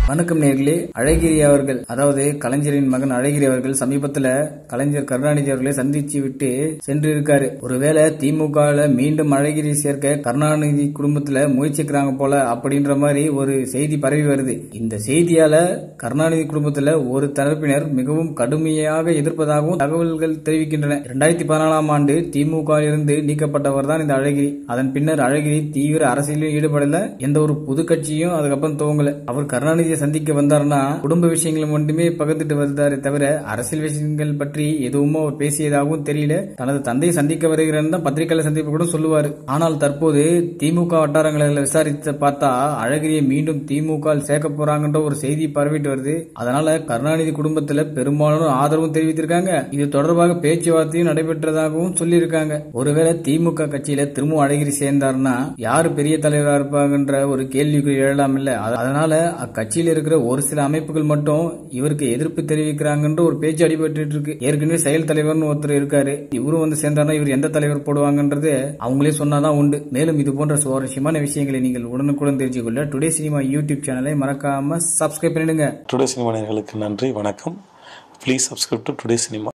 வணக்கம் நேர்களே. அழகிரி அவர்கள், அதாவது கலைஞரின் மகன் அழகிரி அவர்கள் சமீபத்துல கலைஞர் கருணாநிதி அவர்களை சந்திச்சு விட்டு சென்று இருக்காரு. ஒருவேளை திமுக மீண்டும் அழகிரி சேர்க்க கருணாநிதி குடும்பத்துல முயற்சிக்கிறாங்க போல அப்படின்ற மாதிரி ஒரு செய்தி பரவி வருது. இந்த செய்தியால கருணாநிதி குடும்பத்துல ஒரு தரப்பினர் மிகவும் கடுமையாக எதிர்ப்பதாகவும் தகவல்கள் தெரிவிக்கின்றன. 2014ஆம் ஆண்டு திமுக இருந்து நீக்கப்பட்டவர் தான் இந்த அழகிரி. அதன் பின்னர் அழகிரி தீவிர அரசியலில் ஈடுபடல, எந்த ஒரு புது கட்சியும் அதுக்கப்புறம் துவங்கல. அவர் கருணாநிதியை சந்திக்க வந்தார்னா குடும்ப விஷயங்களை மட்டுமே பகிர்ந்துட்டு வந்தாரே தவிர அரசியல் விஷயங்கள் பற்றி எதுவும் அவர் பேசியதாகவும் தெரியல. தனது தந்தையை சந்திக்க வருகிறேன் தான் பத்திரிகையாளர் சந்திப்பு கூட சொல்லுவாரு. ஆனால் தற்போது திமுக வட்டாரங்களில் விசாரித்து பார்த்தா அழகிரியை மீண்டும் திமுக சேர்க்க போறாங்கன்ற ஒரு செய்தி பரவிட்டு வருது. அதனால கருணாநிதி குடும்பத்தில் பெரும்பாலான ஆதரவும் தெரிவித்திருக்காங்க. இது தொடர்பாக பேச்சுவார்த்தையும் நடைபெற்றதாகவும் சொல்லியிருக்காங்க. ஒருவேளை திமுக கட்சியில திரும்ப அழகிரி சேர்ந்தார்னா யாரு பெரிய தலைவரா இருப்பாங்கன்ற ஒரு கேள்விக்கு எழலாம் இல்ல. அதனால அக்கட்சியில் இருக்கிற ஒரு சில அமைப்புகள் மட்டும் இவருக்கு எதிர்ப்பு தெரிவிக்கிறாங்கன்ற ஒரு பேச்சு அடிபட்டு இருக்கு. ஏற்கனவே செயல் தலைவர்னு ஒருத்தர் இருக்காரு. இவரும் வந்து சேர்ந்தாருன்னா இவர் எந்த தலைவர் போடுவாங்கன்றது அவங்களே சொன்னாதான் உண்டு. மேலும் இது போன்ற சுவாரஸ்யமான விஷயங்களை நீங்கள் உடனுக்குடன் தெரிஞ்சுக்கொள்ள டுடே சினிமா யூடியூப் சேனலை மறக்காம சப்ஸ்கிரைப் பண்ணிடுங்க. டுடே சினிமா நேயர்களுக்கு நன்றி, வணக்கம். Please subscribe to Today cinema.